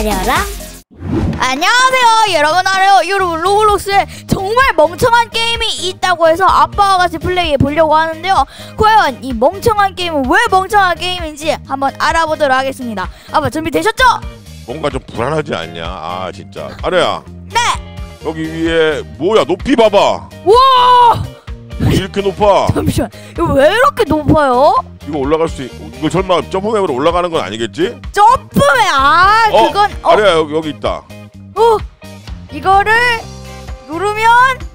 아려라. 안녕하세요 여러분. 여러분 로블록스에 정말 멍청한 게임이 있다고 해서 아빠와 같이 플레이해 보려고 하는데요. 과연 이 멍청한 게임은 왜 멍청한 게임인지 한번 알아보도록 하겠습니다. 아빠 준비되셨죠? 뭔가 좀 불안하지 않냐? 아 진짜. 아래야. 네. 여기 위에 뭐야? 높이 봐봐. 와! 이렇게 높아. 잠시만. 이거 왜 이렇게 높아요? 이거 올라갈 수 이거 설마 점프맵으로 올라가는 건 아니겠지? 점프맨. 그건 아래야 여기 있다. 이거를 누르면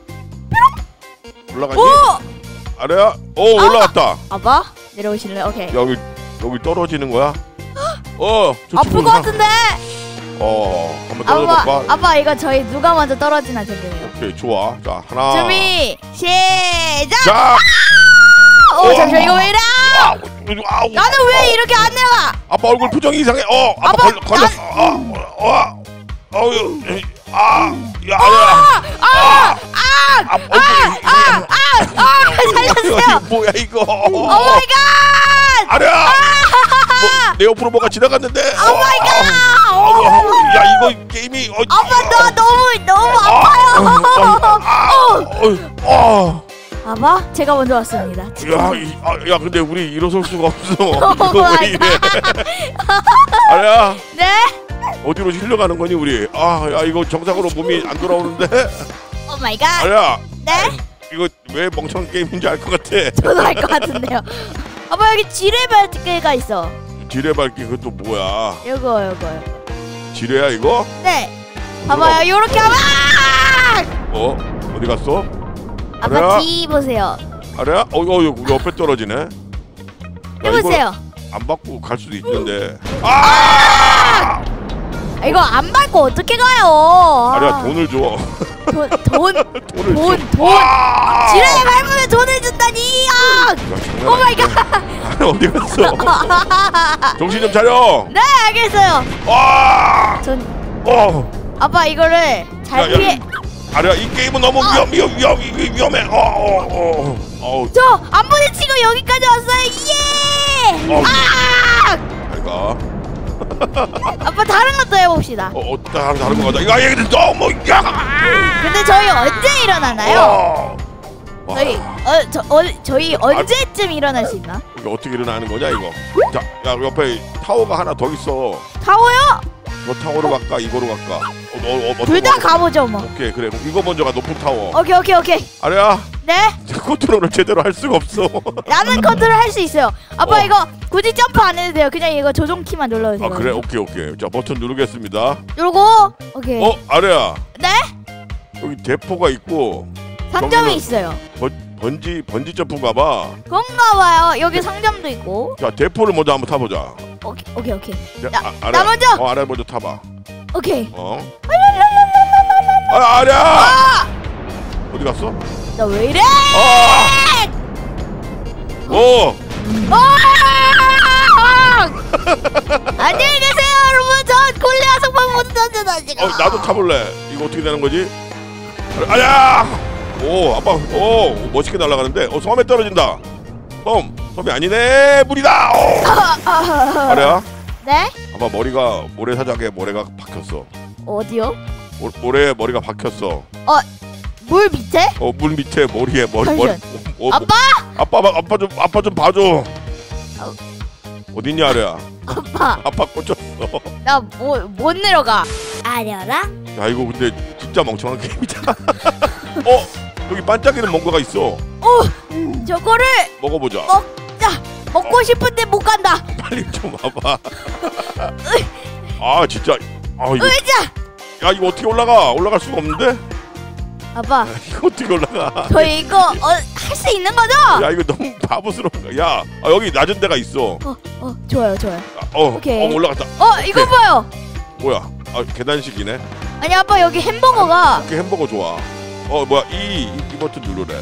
올라가지? 아래야. 올라갔다. 아빠 내려오실래? 오케이. 여기 떨어지는 거야? 아플 것 같은데. 한번 떨어져볼까? 아빠 이거 저희 누가 먼저 떨어지나 정해요. 오케이 좋아. 자 하나. 준비 시작. 자. 잠시만 이거 왜 이래? 나는 왜 이렇게 안 내려가? 아빠 얼굴 표정이 이상해. 아빠 걸렸어. 야 아니야. 살려주세요. 뭐야 이거? 오 마이 갓. 아니야. 내 옆으로 뭐가 지나갔는데. 오 마이 갓. 야 이거 게임이. 아빠 너 너무 아파요. 아빠 제가 먼저 왔습니다. 야 근데 우리 일어설 수가 없어. 이거 왜 이래? 아니야. 네? 어디로 실려가는 거니 우리? 야 이거 정상으로 몸이 안 돌아오는데. 오 마이 갓. 아니야. 네? 이거 왜 멍청한 게임인지 알 것 같아. 저도 알 것 같은데요. 아빠 여기 지뢰발길가 있어. 지뢰밟기 그것도 뭐야? 요거요. 지뢰야 이거? 네. 봐봐요 요렇게 하면. 어디 갔어? 아빠 아래야? 뒤 보세요. 아래야? 여기 옆에 떨어지네. 해보세요. 안 받고 갈 수도 있는데. 이거 안 밟고 어떻게 가요? 아래야 돈을 줘. 돈. 지뢰에 밟으면 돈을 준다니. 오 마이 갓. 어디 갔어? 정신 좀 차려. 네 알겠어요. 아빠 이거를 잘 피해. 아래야 이 게임은 너무 위험해. 저 안 부딪히고 여기까지 왔어요. 예. 가. 아빠 다른 것도 해봅시다. 다른 거 가자. 이거 얘기들 너무 근데 저희 언제 일어나나요? 저희 언제쯤 일어날 수 있나? 이거 어떻게 일어나는 거냐 이거? 자, 야 옆에 타워가 하나 더 있어. 타워요? 너 타워로 갈까? 이거로 갈까? 둘 다 가보죠 뭐. 오케이 그래. 그럼 이거 먼저 가. 높은 타워. 오케이. 아래야. 네? 컨트롤을 제대로 할 수가 없어. 나는 컨트롤 할 수 있어요. 아빠 이거 굳이 점프 안 해도 돼요. 그냥 이거 조종 키만 눌러도 돼요. 그래 오케이. 자 버튼 누르겠습니다. 누르고 오케이. 아래야. 네? 여기 대포가 있고 상점이 있어요. 번지 점프인가봐. 그런가봐요. 여기 상점도 있고. 자 대포를 먼저 한번 타보자. 오케이. 나 먼저. 아래 먼저 타봐. 오케이. 아래야. 어디 갔어? 나 왜 이래? 안녕히 계세요 여러분. 전 골리앗 성판 모두 던져다 지금. 나도 타볼래. 이거 어떻게 되는 거지? 아야! 아빠, 멋있게 날아가는데. 섬에 떨어진다. 섬이 아니네. 물이다. 아래야? 네? 아빠 머리가 모래사장에 모래가 박혔어. 어디요? 모래에 머리가 박혔어. 물 밑에? 물 밑에 머리. 아빠? 아빠 좀 봐줘. 어딨냐 아래야? 아빠 꽂혔어. 나 못 내려가. 아려라? 야 이거 근데 진짜 멍청한 게임이다. 여기 반짝이는 뭔가가 있어. 저거를 먹어보자. 먹고 싶은데 못 간다. 빨리 좀 와봐. 진짜. 이거. 야 이거 어떻게 올라갈 수가 없는데? 아빠. 이거 어떻게 올라가? 저희 이거 할 수 있는 거죠? 야 이거 너무 바보스러운 거야. 야 여기 낮은 데가 있어. 좋아요. 오케이. 올라갔다. 이거 봐요. 뭐야? 계단식이네. 아니 아빠 여기 햄버거가. 이렇게 햄버거 좋아. 뭐야 이 버튼 누르래.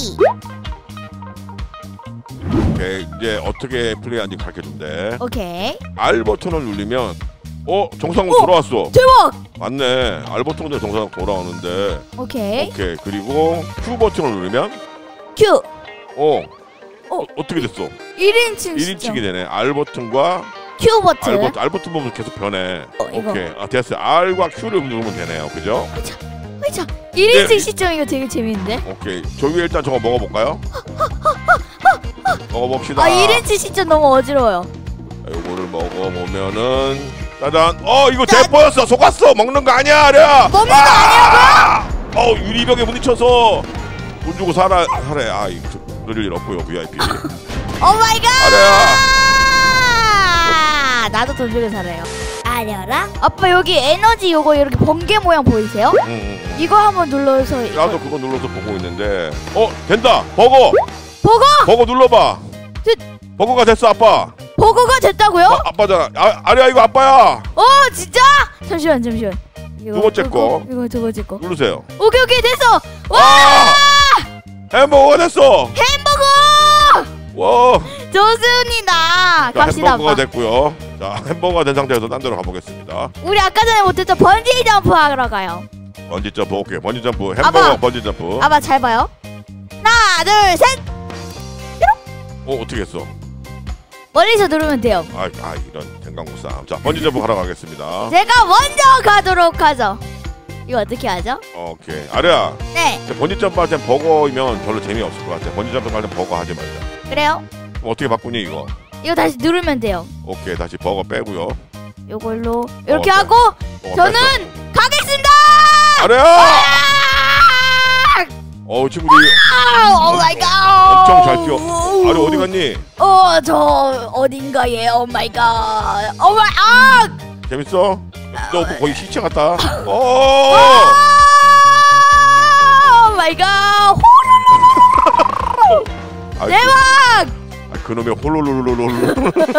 오케이 이제 어떻게 플레이하는지 가르쳐준대. 오케이. R 버튼을 누르면 정상으로 돌아왔어. 대박. 맞네. R 버튼으로 정상으로 돌아오는데. 오케이. 그리고 Q 버튼을 누르면 Q. 어떻게 됐어? 1인칭 1인칭이 되네. R 버튼과 Q 버튼. R 버튼 보면 계속 변해. 이거. 오케이. 아 됐어요. R과 Q를 누르면 되네요. 그죠? 자, 1인칭 시점 이거 되게 재밌는데? 오케이. 저 위에 일단 저거 먹어볼까요? 먹어봅시다. 아 1인칭 시점 너무 어지러워요. 자, 요거를 먹어보면은 짜잔. 이거 대포였어. 속았어. 먹는 거 아니야. 아랴. 먹는 거 아니라고요? 유리벽에 부딪혀서 돈 주고 사래. 그럴 일 없고요. VIP. 오 마이 갓! 나도 돈 주고 살아요. 아려라? 아빠 여기 에너지 요거 이렇게 번개 모양 보이세요? 이거 한번 눌러서 나도 그거 눌러서 보고 있는데 된다. 버거 눌러봐. 버거가 됐어. 아빠 버거가 됐다고요? 아빠잖아. 아리야 이거 아빠야. 진짜? 잠시만 두 번째 거. 이거 두 번째 거 누르세요. 오케이 됐어. 와! 햄버거가 됐어. 햄버거! 와 좋습니다. 갑시다. 햄버거가 아빠. 됐고요. 자 햄버거가 된 상태에서 딴 데로 가보겠습니다. 우리 아까 전에 못했던 번지 점프 하러 가요. 번지 점프. 오케이. 번지 점프. 햄버거 아빠. 번지 점프. 아빠 잘 봐요. 하나 둘 셋. 어떻게 했어? 멀리서 누르면 돼요. 이런 댕강무쌈. 자 번지 점프 하러 가겠습니다. 제가 먼저 가도록 하죠. 이거 어떻게 하죠? 오케이. 아리야 네. 번지 점프 할 땐 버거이면 별로 재미없을 것 같아. 번지 점프 할 땐 버거 하지 말자. 그래요? 어떻게 바꾸니 이거? 이거 다시 누르면 돼요. 오케이. 다시 버거 빼고요. 요걸로 이렇게 네. 하고 저는 뺐어. 가겠습니다. 아리야! 친구들이 오 마이 갓. 엄청 잘 뛰어. 아리 어디 갔니? 저 어딘가에 오 마이 갓. 오 마이 재밌어? 너 거의 시체 같다. 오 마이 갓. 대박! 그놈의 홀로로로로로.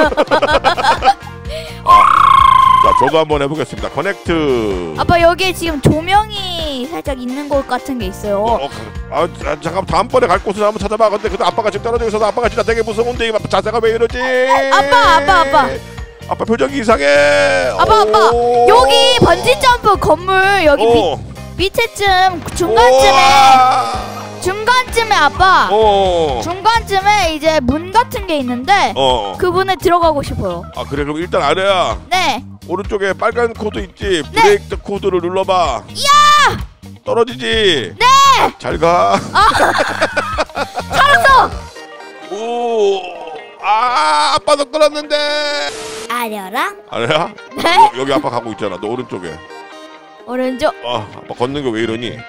자, 저도 한번 해보겠습니다. 커넥트. 아빠 여기에 지금 조명이 살짝 있는 곳 같은 게 있어요. 잠깐 다음번에 갈 곳을 한번 찾아봐. 근데 아빠가 지금 떨어져 있어서 아빠가 진짜 되게 무서운데 이 자세가 왜 이러지? 아빠 표정이 이상해. 아빠 여기 번지 점프 건물 여기 밑에쯤 중간쯤에 아빠 중간쯤에 이제 문 같은 게 있는데 그 문에 들어가고 싶어요. 그래 그럼 일단 아래야. 네. 오른쪽에 빨간 코드 있지? 브레이크 코드를 눌러봐. 야! 떨어지지? 네! 잘 가. 살았어! 아빠도 끌었는데. 아려라? 아래야? 네? 여기 아빠 가고 있잖아. 너 오른쪽에. 오른쪽? 아빠 걷는 게 왜 이러니?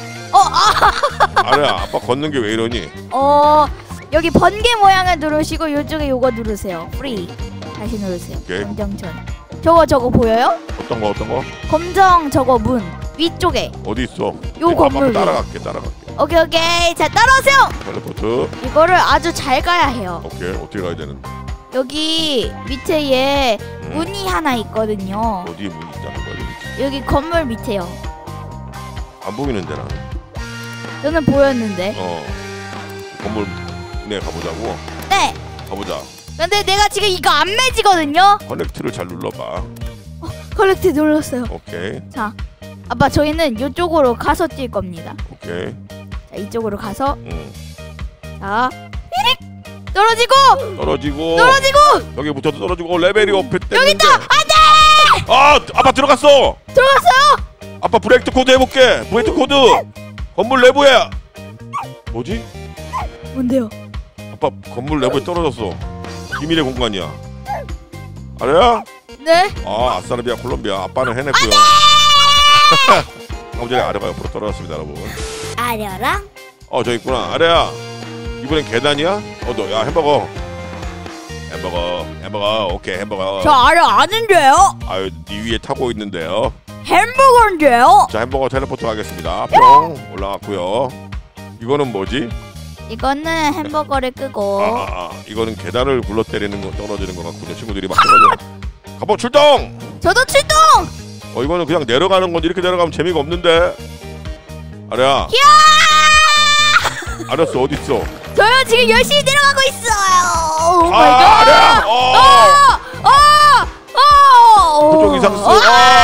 아래야 아빠 걷는 게 왜 이러니? 여기 번개 모양을 누르시고 이쪽에 요거 누르세요. 프리. 다시 누르세요. 오케이. 검정천. 저거 보여요? 어떤 거? 검정 저거 문 위쪽에. 어디 있어? 요 건물. 따라갈게. 오케이. 자 따라오세요. 텔레포트. 이거를 아주 잘 가야 해요. 오케이. 어떻게 가야 되는데? 여기 밑에에 문이 하나 있거든요. 어디에 문이 있다는 거야? 여기 건물 밑에요. 안 보이는데 나는. 저는 보였는데. 건물 네 가보자고. 네. 가보자. 근데 내가 지금 이거 안 매지거든요. 커넥트를 잘 눌러봐. 컬렉트 눌렀어요. 오케이. 자, 아빠 저희는 이쪽으로 가서 뛸 겁니다. 오케이. 자, 이쪽으로 가서. 자, 떨어지고. 여기 붙어서 떨어지고 레벨이 업했대. 여기 있다. 안돼. 아빠 들어갔어. 들어갔어요? 아빠 브레이크 코드 해볼게. 브레이크 코드. 건물 내부에. 뭐지? 뭔데요? 아빠 건물 내부에 떨어졌어. 비밀의 공간이야. 아래야? 네? 아싸르비아 콜롬비아. 아빠는 해냈고요. 아버지가 아래가 옆으로 떨어졌습니다, 여러분. 아려라? 저 있구나. 아래야. 이번엔 계단이야? 야 햄버거. 오케이 햄버거. 저 아려 아는데요? 네 위에 타고 있는데요. 햄버거인데요? 자 햄버거 텔레포트 하겠습니다. 뿅 올라갔고요. 이거는 뭐지? 이거는 햄버거를 끄고. 이거는 계단을 굴러 때리는 거 떨어지는 거 같군요. 친구들이 막 떨어져. 가보 출동! 저도 출동! 이거는 그냥 내려가는 건데 이렇게 내려가면 재미가 없는데. 아래야. 알았어 어디 있어? 저요 지금 열심히 내려가고 있어요. 오 마이 갓. 표정 이상 써.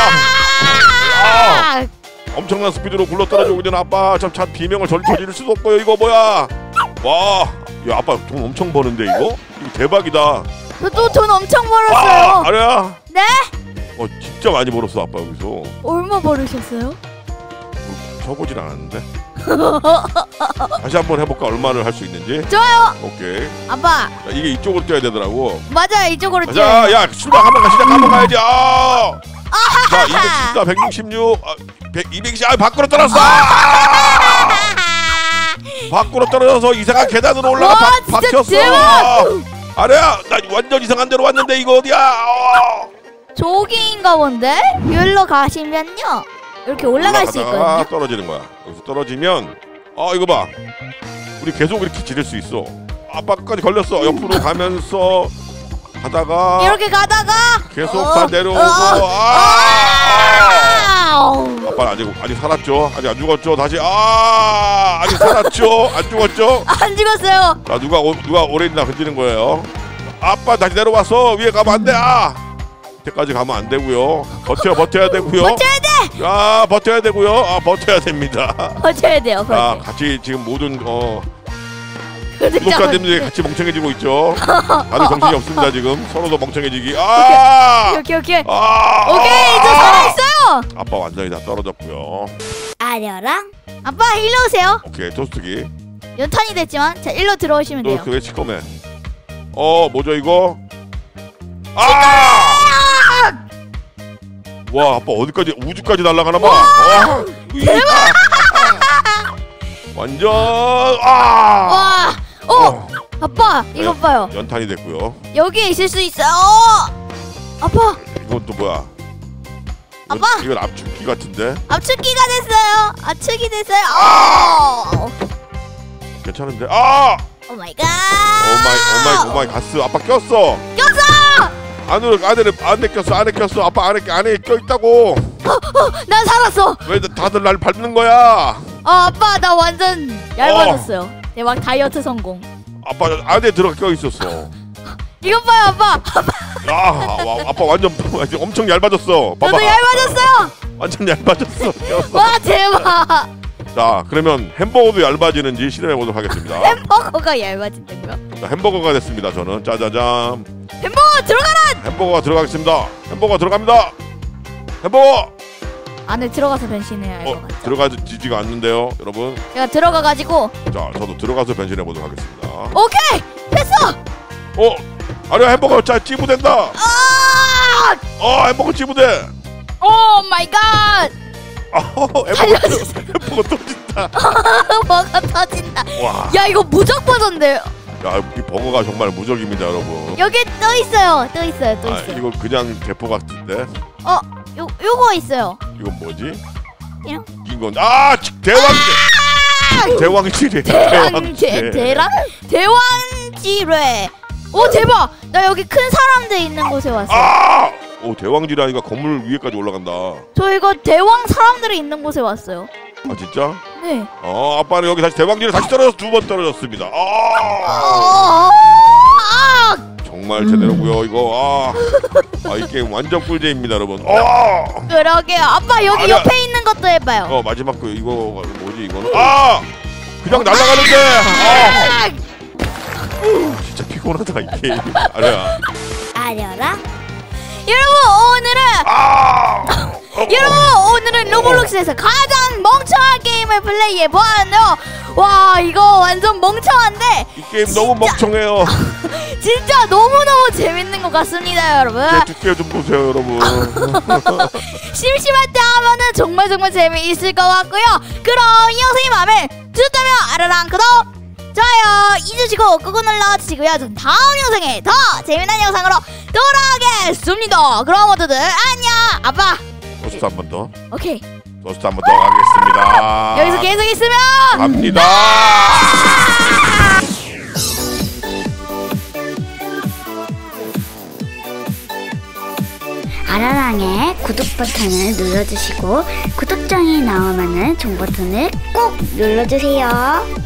엄청난 스피드로 굴러 떨어지고 있는 아빠. 참 비명을 저지를 수도 없고요. 이거 뭐야? 와, 야 아빠 돈 엄청 버는데 이거 대박이다. 저도 돈 엄청 벌었어요. 아래야. 네? 진짜 많이 벌었어 아빠 여기서. 얼마 벌으셨어요? 쳐보진 않았는데. 다시 한번 해볼까? 얼마를 할 수 있는지. 좋아요. 오케이. 아빠. 자, 이게 이쪽으로 뛰어야 되더라고. 맞아요, 이쪽으로 자, 뛰어요. 야 출발 한번 시작 한번 가야지. 자, 214, 166, 220. 밖으로 떨어졌어. 밖으로 떨어져서 이상한 계단으로 올라가. 박혔어. 아래야, 나 완전 이상한 데로 왔는데 이거 어디야? 저기인가 본데? 여기로 가시면요 이렇게 올라갈 수 있거든요. 떨어지는 거야. 여기서 떨어지면 이거 봐. 우리 계속 이렇게 지를 수 있어. 아빠까지 걸렸어. 옆으로 가면서 가다가 이렇게 가다가 계속 다 내려오고. 아빠 아직 살았죠? 아직 안 죽었죠? 다시 아직 살았죠? 안 죽었죠? 안 죽었어요. 자, 누가 오래 있나 건드리는 거예요. 아빠 다시 내려와서 위에 가면 안 돼. 그때까지 가면 안 되고요. 버텨야 되고요. 버텨야 돼. 버텨야 되고요. 버텨야 됩니다. 버텨야 돼요. 같이 지금 모든 구독자님들이 같이 멍청해지고 있죠. 다들 정신이 없습니다 지금. 서로도 멍청해지기. 오케이. 오케이, 저 살아있어요. 아빠 완전히 다 떨어졌고요. 아려랑 아빠 일로 오세요. 오케이, 토스트기. 연탄이 됐지만 자 일로 들어오시면 돼요. 왜 치커맨? 뭐죠 이거? 와, 아빠 어디까지 우주까지 날아가나 봐. 대박! 완전 아빠 이것 봐요. 연탄이 됐고요. 여기에 있을 수 있어요. 아빠. 이건 또 뭐야? 아빠. 이건 압축기 같은데. 압축기가 됐어요. 압축이 됐어요. 괜찮은데? 오 마이 갓. 오마이 가스. 아빠 꼈어. 안에 꼈어. 아빠 안에 껴있다고. 난 살았어. 왜 다들 날 밟는 거야? 아빠 나 완전 얇아졌어요. 대박 다이어트 성공. 아빠 안에 들어가 껴있었어. 이것 봐요 아빠. 아빠 완전 엄청 얇아졌어. 봐봐. 저도 얇아졌어요. 완전 얇아졌어. 와 대박. 자, 그러면 햄버거도 얇아지는지 실험해보도록 하겠습니다. 햄버거가 얇아진다고요? 자, 햄버거가 됐습니다. 저는 짜자잔. 햄버거 들어가라! 햄버거가 들어가겠습니다. 햄버거 들어갑니다. 햄버거! 안에 들어가서 변신해야 할 것 같죠? 들어가지가 않는데요, 여러분. 제가 들어가가지고. 자, 저도 들어가서 변신해보도록 하겠습니다. 오케이! 됐어! 아래 햄버거 찌부된다! 햄버거 찌부돼! 오 마이 갓! 햄버거 터진다. 뭐가 터진다. 와. 야 이거 무적버전데. 야, 이 버거가 정말 무적입니다, 여러분. 여기 또 있어요. 이거 그냥 대포 같은데. 요거 있어요. 이건 뭐지? 이런. 이건 대왕지뢰. 대왕지뢰. 오 대박! 나 여기 큰 사람들 있는 곳에 왔어. 대왕지뢰니까 건물 위에까지 올라간다. 저 이거 대왕 사람들이 있는 곳에 왔어요. 진짜? 네. 아빠는 여기 다시 대왕지뢰 다시 떨어져서 2번 떨어졌습니다. 정말 제대로고요 이거. 이 게임 완전 꿀잼입니다 여러분. 그러게요. 아빠 여기 옆에 있는 것도 해봐요. 마지막 이거 뭐지 이거는? 그냥 날아가는데. 진짜 피곤하다 이 게임. 아려라. 여러분 오늘은 로블록스에서 가장 멍청한 게임을 플레이해보았는데요. 와 이거 완전 멍청한데 이 게임 너무 멍청해요. 진짜 너무너무 재밌는 것 같습니다 여러분. 제 두께 좀 보세요 여러분. 심심할 때 하면은 정말 재미있을 것 같고요. 그럼 이 영상이 마음에 드셨다면 아라랑 구독 좋아요 잊으시고 꾹꾹 눌러주시고요. 전 다음 영상에 더 재미난 영상으로 돌아오겠습니다. 그럼 모두들 안녕. 아빠 토스트 한 번 더. 오케이. 토스트 한 번 더 가겠습니다. 여기서 계속 있으면 갑니다. 아라랑의 구독 버튼을 눌러주시고 구독장이 나오면은 종 버튼을 꼭 눌러주세요.